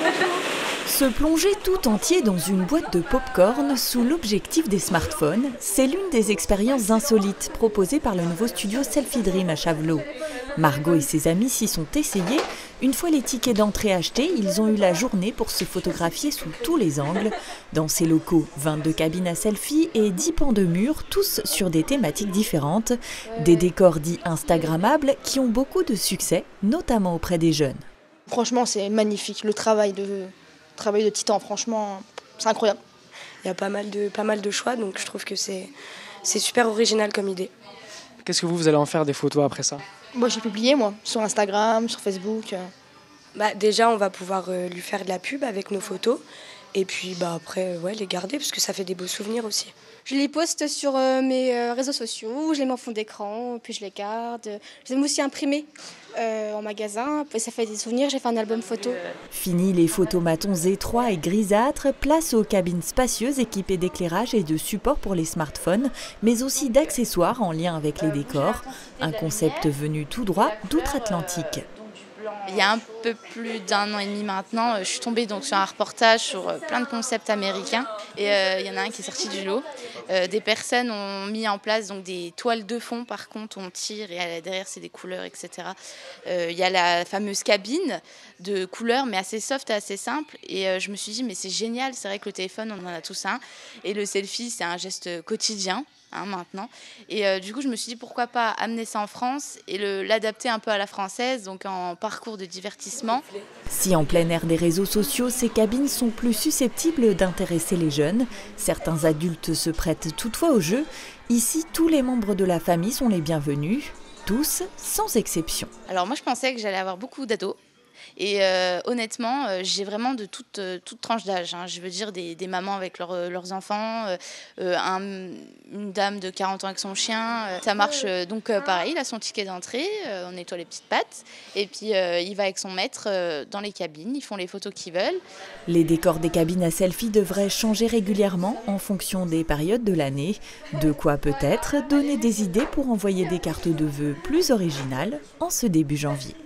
Se plonger tout entier dans une boîte de pop-corn sous l'objectif des smartphones, c'est l'une des expériences insolites proposées par le nouveau studio Selfie Dream à Chavelot. Margot et ses amis s'y sont essayés. Une fois les tickets d'entrée achetés, ils ont eu la journée pour se photographier sous tous les angles. Dans ces locaux, 22 cabines à selfie et 10 pans de murs, tous sur des thématiques différentes. Des décors dits instagrammables qui ont beaucoup de succès, notamment auprès des jeunes. Franchement, c'est magnifique. Le travail de titan, franchement, c'est incroyable. Il y a pas mal de choix, donc je trouve que c'est super original comme idée. Qu'est-ce que vous allez en faire des photos après ça? Moi, j'ai publié, sur Instagram, sur Facebook. Déjà, on va pouvoir lui faire de la pub avec nos photos. Et puis après, les garder, parce que ça fait des beaux souvenirs aussi. Je les poste sur mes réseaux sociaux, je les mets en fond d'écran, puis je les garde. Je les ai aussi imprimés en magasin, puis ça fait des souvenirs, j'ai fait un album photo. Fini les photomatons étroits et grisâtres, place aux cabines spacieuses équipées d'éclairage et de supports pour les smartphones, mais aussi d'accessoires en lien avec les décors. Un concept venu tout droit d'outre-Atlantique. Il y a un peu plus d'1 an et demi maintenant, je suis tombée donc sur un reportage sur plein de concepts américains et il y en a un qui est sorti du lot. Des personnes ont mis en place donc des toiles de fond, par contre on tire et derrière c'est des couleurs, etc. Il y a la fameuse cabine de couleurs mais assez soft et assez simple et je me suis dit mais c'est génial, c'est vrai que le téléphone on en a tous un et le selfie c'est un geste quotidien. Maintenant. Et du coup, je me suis dit pourquoi pas amener ça en France et l'adapter un peu à la française, donc en parcours de divertissement. Si en plein air des réseaux sociaux, ces cabines sont plus susceptibles d'intéresser les jeunes, certains adultes se prêtent toutefois au jeu. Ici, tous les membres de la famille sont les bienvenus, tous sans exception. Alors moi, je pensais que j'allais avoir beaucoup d'ados. Et honnêtement, j'ai vraiment de toute tranche d'âge. Je veux dire des mamans avec leurs enfants, une dame de 40 ans avec son chien. Ça marche donc pareil, il a son ticket d'entrée, on nettoie les petites pattes. Et puis il va avec son maître dans les cabines, ils font les photos qu'ils veulent. Les décors des cabines à selfie devraient changer régulièrement en fonction des périodes de l'année. De quoi peut-être donner des idées pour envoyer des cartes de vœux plus originales en ce début janvier.